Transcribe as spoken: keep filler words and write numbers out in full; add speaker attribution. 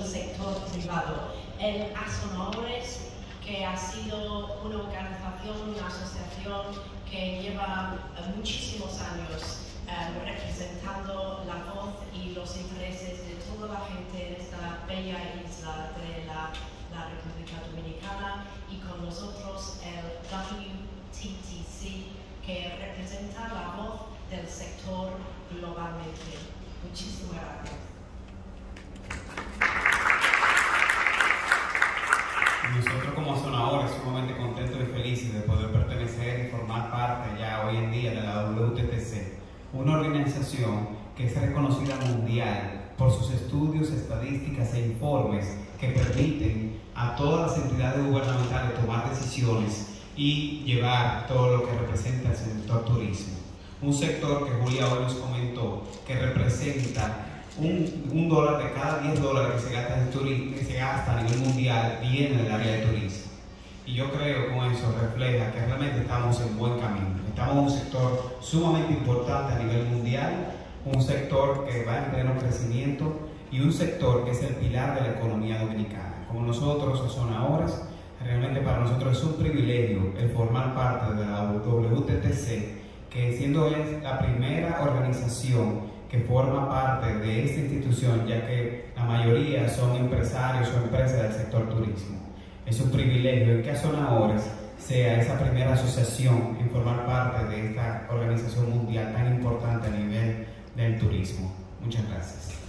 Speaker 1: sector privado. El ASONAORES, que ha sido una organización, una asociación que lleva muchísimos años eh, representando la voz y los intereses de toda la gente en esta bella isla de la, la República Dominicana, y con nosotros el W T T C, que representa la voz del sector globalmente. Muchísimas gracias.
Speaker 2: Nosotros como ASONAORES sumamente contentos y felices de poder pertenecer y formar parte ya hoy en día de la W T T C, una organización que es reconocida mundial por sus estudios, estadísticas e informes que permiten a todas las entidades gubernamentales tomar decisiones y llevar todo lo que representa el sector turismo. Un sector que Julia hoy nos comentó que representa Un, un dólar de cada diez dólares que se, gasta en turismo, que se gasta a nivel mundial viene del área de turismo. Y yo creo que con eso refleja que realmente estamos en buen camino. Estamos en un sector sumamente importante a nivel mundial, un sector que va en pleno crecimiento y un sector que es el pilar de la economía dominicana. Como nosotros, ASONAORES, realmente para nosotros es un privilegio el formar parte de la W T T C, que siendo la primera organización que forma parte de esta institución, ya que la mayoría son empresarios o empresas del sector turismo. Es un privilegio que ASONAORES sea esa primera asociación en formar parte de esta organización mundial tan importante a nivel del turismo. Muchas gracias.